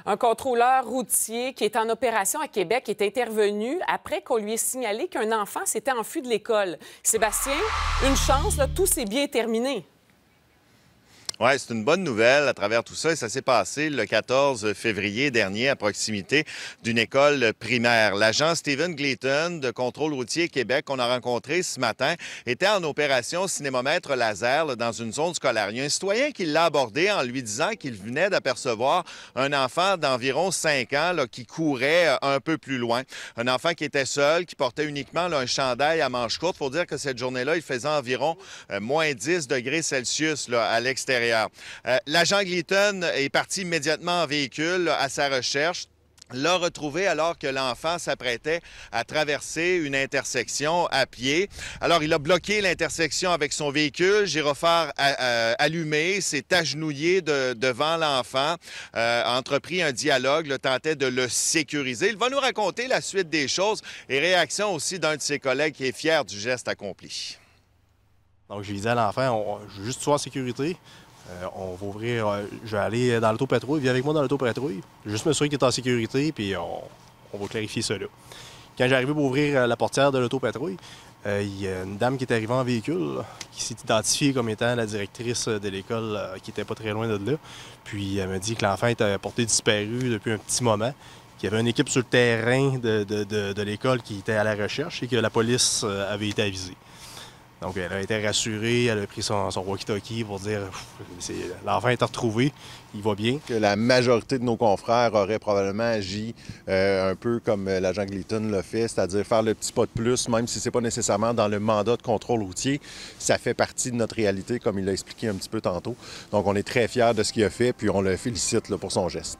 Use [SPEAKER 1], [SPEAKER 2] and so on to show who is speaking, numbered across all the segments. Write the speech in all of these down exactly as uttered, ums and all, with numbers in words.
[SPEAKER 1] Un contrôleur routier qui est en opération à Québec est intervenu après qu'on lui ait signalé qu'un enfant s'était enfui de l'école. Sébastien, une chance, là, tout s'est bien terminé.
[SPEAKER 2] Oui, c'est une bonne nouvelle à travers tout ça. Et ça s'est passé le quatorze février dernier à proximité d'une école primaire. L'agent Stephen Gleaton de Contrôle routier Québec qu'on a rencontré ce matin était en opération cinémomètre laser là, dans une zone scolaire. Il y a un citoyen qui l'a abordé en lui disant qu'il venait d'apercevoir un enfant d'environ cinq ans là, qui courait un peu plus loin. Un enfant qui était seul, qui portait uniquement là, un chandail à manches courtes. Il faut dire que cette journée-là, il faisait environ euh, moins dix degrés Celsius là, à l'extérieur. Euh, L'agent Gleaton est parti immédiatement en véhicule là, à sa recherche. L'a retrouvé alors que l'enfant s'apprêtait à traverser une intersection à pied. Alors, il a bloqué l'intersection avec son véhicule, gyrophare allumé, s'est agenouillé de, devant l'enfant, euh, a entrepris un dialogue, là, tentait de le sécuriser. Il va nous raconter la suite des choses et réaction aussi d'un de ses collègues qui est fier du geste accompli.
[SPEAKER 3] Donc, j'ai dit à l'enfant, je veux juste que tu sois en sécurité. Euh, on va ouvrir, euh, je vais aller dans l'autopatrouille, viens avec moi dans l'autopatrouille. Je vais juste m'assurer qu'il est en sécurité, puis on, on va clarifier ça là. Quand j'arrivais pour ouvrir euh, la portière de l'autopatrouille, euh, il y a une dame qui est arrivée en véhicule, là, qui s'est identifiée comme étant la directrice de l'école euh, qui était pas très loin de là. Puis elle m'a dit que l'enfant était porté disparu depuis un petit moment, qu'il y avait une équipe sur le terrain de, de, de, de l'école qui était à la recherche et que la police euh, avait été avisée. Donc, elle a été rassurée, elle a pris son, son walkie-talkie pour dire « l'enfant est retrouvé, il va bien ».
[SPEAKER 4] Que la majorité de nos confrères auraient probablement agi euh, un peu comme l'agent Gleaton l'a fait, c'est-à-dire faire le petit pas de plus, même si ce n'est pas nécessairement dans le mandat de contrôle routier. Ça fait partie de notre réalité, comme il l'a expliqué un petit peu tantôt. Donc, on est très fiers de ce qu'il a fait, puis on le félicite là, pour son geste.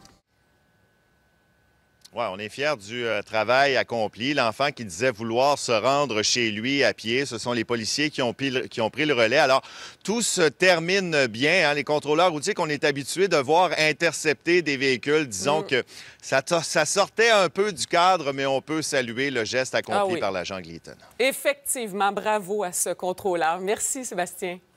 [SPEAKER 2] Oui, on est fiers du euh, travail accompli. L'enfant qui disait vouloir se rendre chez lui à pied, ce sont les policiers qui ont, pris, qui ont pris le relais. Alors, tout se termine bien. Hein? Les contrôleurs routiers qu'on est habitués de voir intercepter des véhicules, disons mmh. que ça, ça sortait un peu du cadre, mais on peut saluer le geste accompli ah oui. par l'agent Gleaton.
[SPEAKER 1] Effectivement, bravo à ce contrôleur. Merci, Sébastien.